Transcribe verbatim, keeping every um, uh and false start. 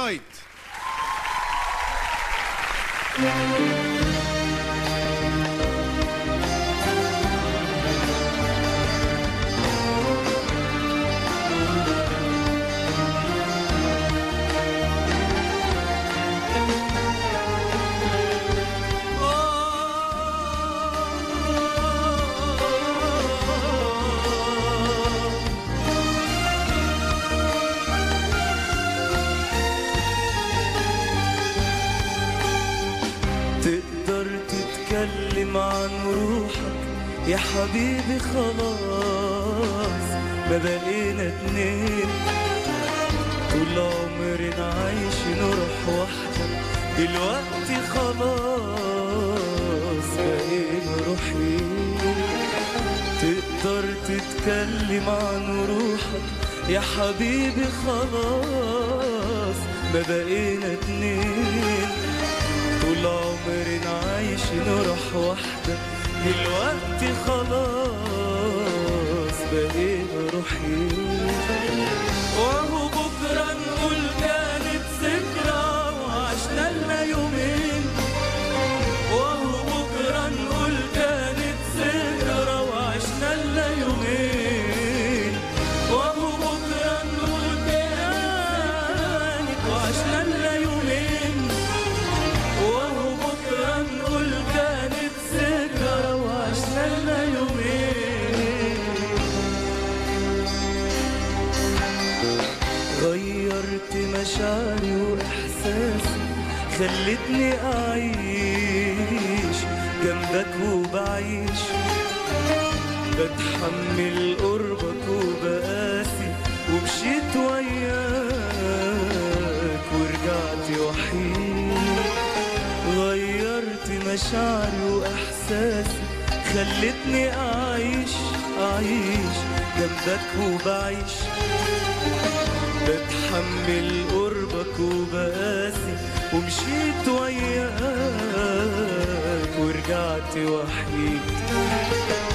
كوتيت. تقدر تتكلم عن روحك يا حبيبي، خلاص ما بقينا اتنين، طول عمرنا عايشين روح واحدة، دلوقتي خلاص بقينا روحين. تقدر تتكلم عن روحك يا حبيبي، خلاص ما بقينا اتنين، طول عمرنا عايشين روح واحدة، دلوقتي خلاص بقينا روحين. وهو بكرة نقول كانت ذكرى وعشنا لنا يومين، وهو بكرة نقول كانت ذكرى وعشنا لنا يومين، وهو بكرة نقول كانت وعشنا لنا يومين، وهو بكرة نقول كانت ذكرى وعشنا لنا يومين. غيرت مشاعري وإحساسي، خلتني أعيش جنبك وبعيش، بتحمل قربك وبقاسي، ومشيت وياك ورجعت وحيد. غيرت مشاعري وإحساسي، خلتني أعيش أعيش جنبك وبعيش، بتحمل قربك وبقاسي، ومشيت وياك ورجعت وحيد.